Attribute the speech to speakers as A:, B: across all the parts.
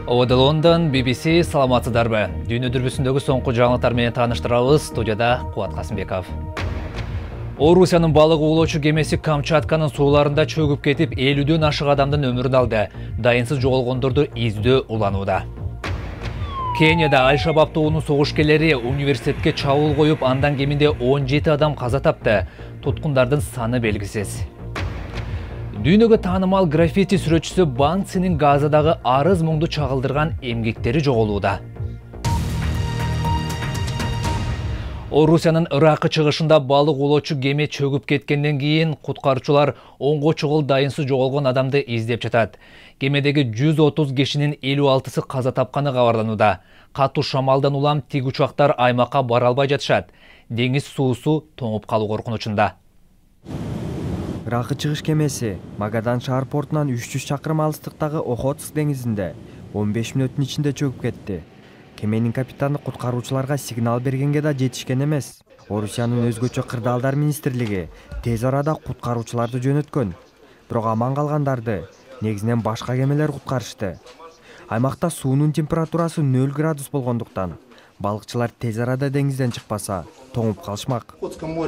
A: Ода Лондон, BBC, саламатсыздарбы. Дүйнө дүрбүсүндөгү соңку жаңылыктар менен тааныштырабыз. Студияда Кубат Касымбеков. Орусиянын балык оолоочу кемеси Камчатканын сууларында чөгүп кетип, 50дөн ашык адамдын өмүрүн алды. Дайынсыз жоголгондорду издөө уланууда. Кенияда Аль-Шабаб тобунун согушкерлери университетке чабуул коюп, андан кеминде 17 адам каза тапты. Туткундардын саны белгисиз. Дүйнөгө таанымал граффити сүрөтчүсү Банксинин Газадагы арыз муңду чагылдырган эмгектери жоголууда. Орусиянын Иракы чыгышында балык оолоочу кеме чөгүп кеткенден кийин куткаруучулар 10го чогул дайынсыз жоголгон адамды издеп жатат. Кемедеги 130 кишинин 56сы каза тапканы кабарланууда. Катуу шамалдан улам тик учактар аймакка бара албай жатышат. Деңиз суусу тоңуп калуу коркунучунда.
B: Иракы чыгыш кемеси Магадан шаар портунан 300 чакырым алыстыктагы Охотск деңизинде 15 мүнөттүн ичинде чөгүп кетти. Кеменин капитаны куткаруучуларга сигнал бергенге да жетишкен эмес. Орусиянын өзгөчө кырдаалдар министрлиги тез арада куткаруучуларды жөнөткөн. Бирок аман калгандарды негизинен башка кемелер куткарышты. Аймакта суунун температурасы 0 градус болгондуктан балыкчылар тез арада деңизден чыкпаса тоңуп калышмак.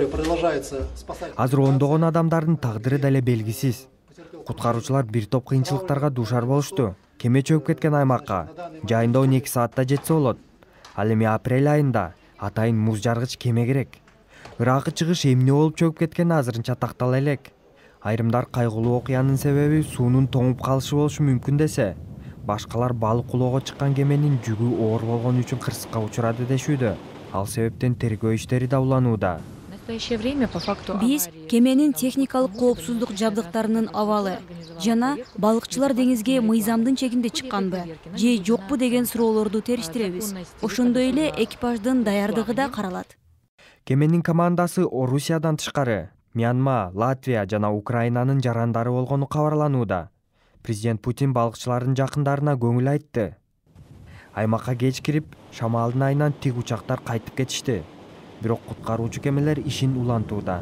B: Азыр ондогон адамдардын тагдыры деле белгисиз. Куткаруучулар бир топ кыйынчылыктарга дуушар болушту. Кеме чөгүп кеткен аймакка жайында 12 саатта жетсе болот. Ал эми апрель айында атайын муз жаргыч кеме керек. Иракы чыгыш эмне болуп чөгүп кеткени азырынча тактала элек. Айрымдар кайгылуу окуянын себеби суунун тоңуп калышы болушу мүмкүн десе, башкалар балык улоого чыккан кеменин жүгү оор болгону үчүн кырсыкка учурады дешүүдө. Ал себептен тергөө иштери да уланууда.
C: Биз кеменин техникалык коопсуздук жабдыктарынын абалы жана балыкчылар деңизге мыйзамдын чегинде чыкканбы же жокпу деген суроолорду териштиребиз. Ошондой эле экипаждын даярдыгы да каралат.
B: Кеменин командасы Орусиядан тышкары Мьянма, Латвия жана Украинанын жарандары болгону кабарланууда. Президент Путин балыкчылардын жакындарына көңүл айтты. Аймакка кеч кирип, шамалдын айынан тик учактар кайтып кетишти. Бирок куткаруучу кемелер ишин улантууда.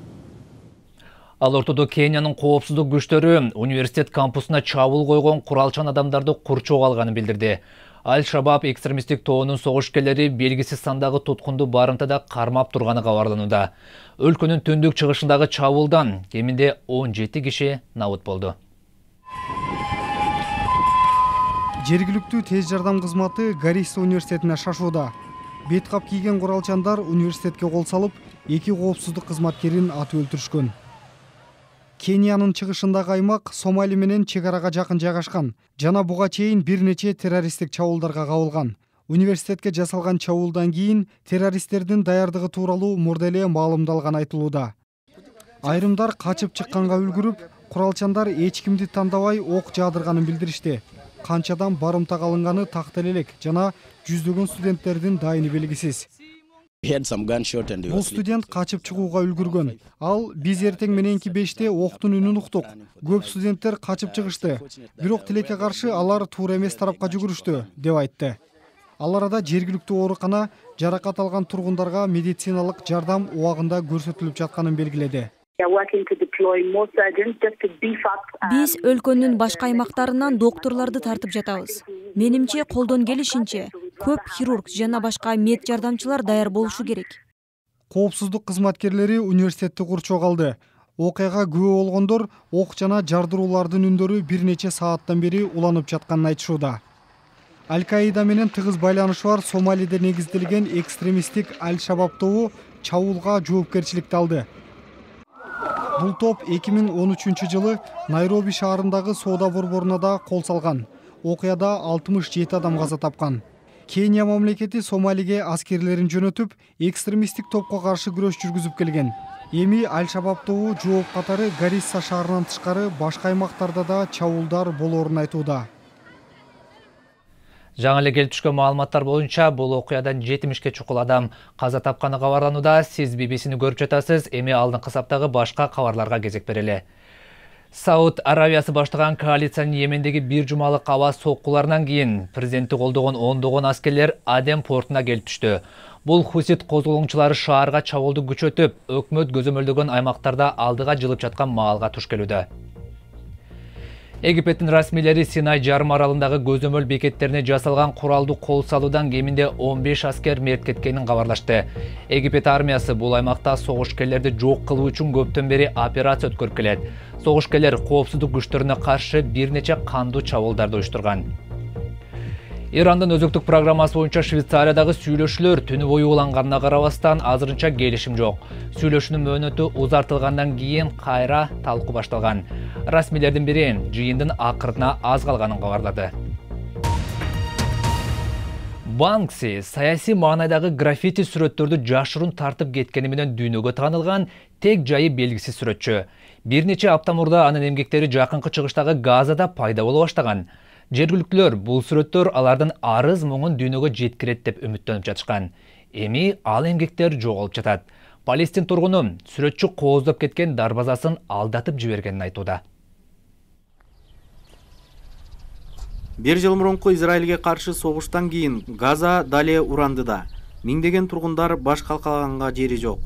A: Ал ортодо Кениянын коопсуздук күчтөрү университет кампусуна чабуул койгон куралчан адамдарды курчоого алганын билдирди. Аль-Шабаб экстремисттик тобунун согушкерлери белгисиз сандагы туткунду барымтада кармап турганы кабарланууда. Өлкөнүн түндүк чыгышындагы чабуулдан кеминде 17 киши набыт болду.
D: Жергиликтүү тез жардам кызматы Гарриса университетине шашууда. Бет кап кийген куралчандар университетке кол салып, 2 коопсуздук кызматкерин атып өлтүрүшкөн. Кениянын чыгышындагы аймак Сомали менен чек арага жакын жайгашкан жана буга чейин бир нече террористтик чабуулдарга кабылган. Университетке жасалган чабуулдан кийин террористтердин даярдыгы тууралуу мурда эле маалымдалган айтылууда. Айрымдар качып чыкканга үлгүрүп, куралчандар эч кимди тандабай ок жаадырганын билдиришти. Канчадан барымта алынганы такта элек жана жүздөгөн студенттердин дайыны белгисиз. Бул студент качып чыгууга үлгүргөн. Ал биз эртең мененки 5те октун үнүн уктук. Көп студенттер качып чыгышты. Бирок тилекке каршы алар туура эмес тарапка жүгүрүштү, деп айтты. Ал арада жергиликтүү оорукана жаракат алган тургундарга медициналык жардам убагында көрсөтүлүп жатканын белгиледи.
C: Биз өлкөнүн башка аймактарынан докторлорду тартып жатабыз. Менимче колдон келишинче көп хирург жана башка мед жардамчылар даяр болушу керек.
D: Коопсуздук кызматкерлери университетти курчоого алды. Окуяга күбө болгондор ок жана жардыруулардын үндөрү бир нече сааттан бери уланып жатканын айтышууда. Аль-Каида менен тыгыз байланышы бар Сомалиде негизделген экстремисттик Аль-Шабаб тобу чабуулга жоопкерчиликти алды. Бул топ 2013 жылы Найроби шаарындагы соода борборуна да кол салган. Окуяда 67 адам каза тапкан. Кения мамлекети Сомалиге аскерлерин жөнөтүп, экстремисттик топко каршы күрөш жүргүзүп келген. Эми Аль-Шабаб тобу жооп катары Гарриса шаарынан тышкары башка аймактарда да чабуулдар болоорун айтууда.
A: Жаңы эле келип түшкөн маалыматтар боюнча бул окуядан 70ке чукул адам каза тапканы кабарланууда. Сиз BBC-ни көрүп жатасыз. Эми алдыңкы саптагы башка кабарларга кезек берели. Сауд Аравиясы баштаган коалициянын Йемендеги бир жумалык аба соккуларынан кийин президентти колдогон ондогон аскерлер Аден портуна келип түштү. Бул хусит козголоңчулары шаарга чабуулду күчөтүп, өкмөт көзөмөлдөгөн аймактарда алдыга жылып жаткан маалга туш келүүдө. Египеттин расмийлери Синай жарым аралындагы көзөмөл бекеттерине жасалган куралдуу кол салуудан кеминде 15 аскер мерт кеткенин кабарлашты. Египет армиясы бул аймакта согушкерлерди жок кылуу үчүн көптөн бери операция өткөрүп келет. Согушкерлер коопсуздук күчтөрүнө каршы бир нече кандуу чабуулдарды уюштурган. Ирандын өзөктүк программасы боюнча Швейцариядагы сүйлөшүүлөр түнү бою уланганына карабастан азырынча келишим жок. Сүйлөшүүнүн мөөнөтү узартылгандан кийин кайра талкуу башталган. Расмийлердин бири жыйындын акырына аз калганын кабарлады. Банкси саясий маанайдагы граффити сүрөттөрдү жашырын тартып кеткени менен дүйнөгө таанылган тек жайы белгисиз сүрөтчү. Бир нече апта мурда анын эмгектери жакынкы чыгыштагы Газада пайда боло баштаган. Жергиликтүүлөр бул сүрөттөр алардын арыз муңун дүйнөгө жеткирет деп үмүттөнүп жатышкан. Эми ал эмгектер жоголуп жатат. Палестин тургуну сүрөтчү кооздоп кеткен дарбазасын алдатып жибергенин айтууда.
E: Бир жыл мурунку Израилге каршы согуштан кийин Газа дале урандыда. Миңдеген тургундар баш калкаганга жери жок.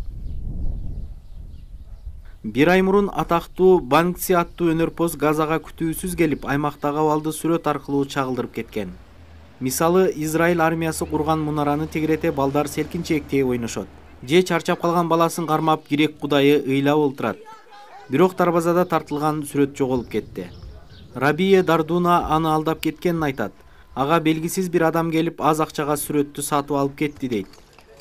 E: Бир ай мурун атактуу Банкси аттуу өнөрпоз Газага күтүүсүз келип, аймактагы абалды сүрөт аркылуу чагылдырып кеткен. Мисалы, Израиль армиясы курган мунараны тегерете балдар селкинчектей ойношот. Же чарчап калган баласын кармап кирек кудайы ыйлап олтурат. Бирок дарбазада тартылган сүрөт жоголуп кетти. Рабие Дардуна аны алдап кеткенин айтат. Ага белгисиз бир адам келип аз акчага сүрөттү сатып алып кетти дейт.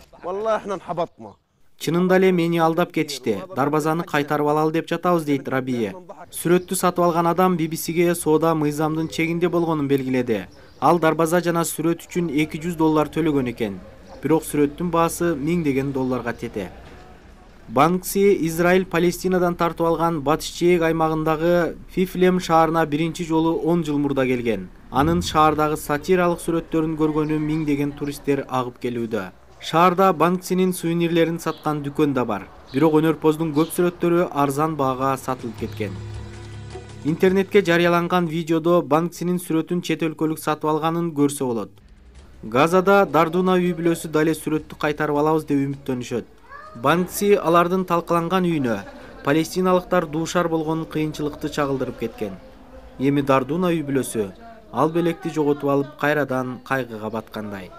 E: Чынында эле мени алдап кетишти. Дарбазаны кайтарып алалы деп жатабыз дейт Рабие. Сүрөттү сатып алган адам BBC-ге соода мыйзамдын чегинде болгонун белгиледи. Ал дарбаза жана сүрөт үчүн $200 төлөгөн экен. Бирок сүрөттүн баасы $1000 тете. Банкси Израиль Палестинадан тартып алган батыш жээк аймагындагы Фифлем шаарына биринчи жолу 10 жыл мурда келген. Анын шаардагы сатиралык сүрөттөрүн көргөнү миңдеген туристтер агып келүүдө. Шаарда Банксинин сувенирлерин саткан дүкөн да бар. Бирок өнөрпоздун көп сүрөттөрү арзан баага сатылып кеткен. Интернетке жарыяланган видеодо Банксинин сүрөтүн чет өлкөлүк сатып алганын көрсө болот. Газада Дардуна үй бүлөсү дале сүрөттү кайтарып алабыз деп үмүттөнүшөт. Банкси алардын талкаланган үйүнө палестиналыктар дуушар болгон кыйынчылыкты чагылдырып кеткен. Эми Дардуна үй бүлөсү ал белекти жоготуп алып кайрадан кайгыга баткандай.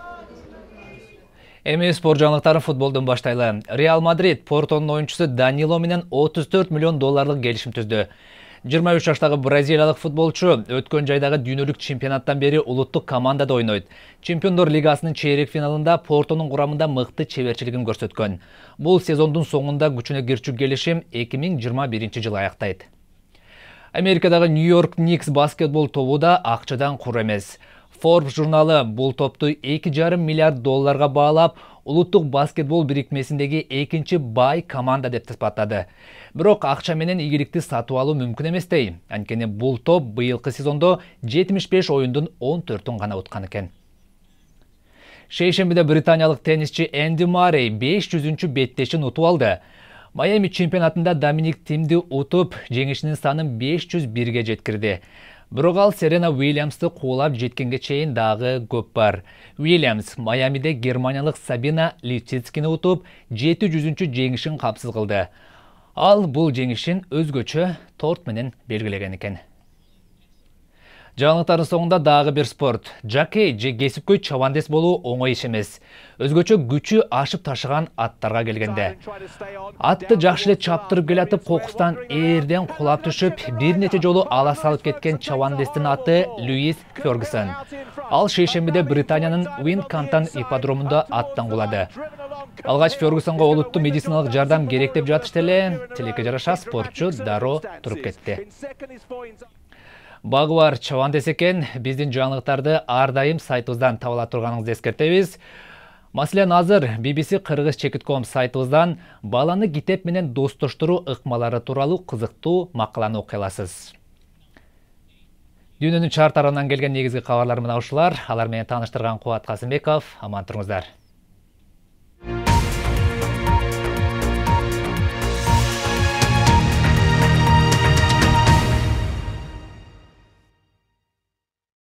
A: Эми спорт жаңылыктарын футболдон баштайлы. Реал Мадрид Портонун оюнчусу Данило менен $34 миллион келишим түздү. 23 жаштагы бразилиялык футболчу өткөн жайдагы дүйнөлүк чемпионаттан бери улуттук командада ойнойт. Чемпиондор лигасынын чейрек финалында Портонун курамында мыкты чеберчилигин көрсөткөн. Бул сезондун соңунда күчүнө кирчү келишим 2021 жылы аяктайт. Америкадагы Нью-Йорк Никс баскетбол тобу да акчадан кур эмес. Forbes журналы бул топту $2,5 миллиард баалап, улуттук баскетбол бирикмесиндеги экинчи бай команда деп сыпаттады. Бирок акча менен ийгиликти сатып алуу мүмкүн эместей. Анткени бул топ быйылкы сезондо 75 оюндун 14-ун гана уткан экен. Шейшембиде британиялык теннисчи Энди Маррей 500-чү беттешин утуп алды. Майами чемпионатында Доминик Тимди утуп, жеңишинин санын 501-ге жеткирди. Бирок ал Серена Уильямсты куулап жеткенге чейин дагы көп бар. Уильямс Майамиде германиялык Сабина Липцицкини утуп, 700-чү жеңишин капсыз кылды. Ал бул жеңишин өзгөчө торт менен белгилеген экен. Жаңылыктардын соңунда дагы бир спорт. Жакей же кесипкөй чабандес болуу оңой иш эмес. Өзгөчө күчү ашып ташыган аттарга келгенде. Атты жакшы эле чаптырып келатып, кокустан эрден кулап түшүп, бир нече жолу ала салып кеткен чабандестин аты Луис Фергюсон. Ал шейшембиде Британиянын Уинкантон ипподромунда аттан кулады. Алгач Фергюсонго олуттуу медициналык жардам керек деп жатышты эле, тилекке жараша спортчу дароо туруп кетти. Багы бар чабандес экен, биздин жаңылыктарды ар дайым сайтыбыздан таба ала турганыңызды эскертебиз. Маселен, азыр BBC Kyrgyz.com сайтыбыздан баланы китеп менен достоштуруу ыкмалары тууралуу кызыктуу макаланы окуй аласыз. Дүйнөнүн чар тарабынан келген негизги кабарлар мына ушулар. Алар менен тааныштырган Кубат Касымбеков. Аман туруңуздар.